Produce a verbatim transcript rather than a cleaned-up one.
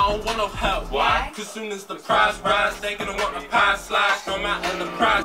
I don't want no help. Why? Cause soon as the prize rise, they gonna want a pie slice. No matter the price.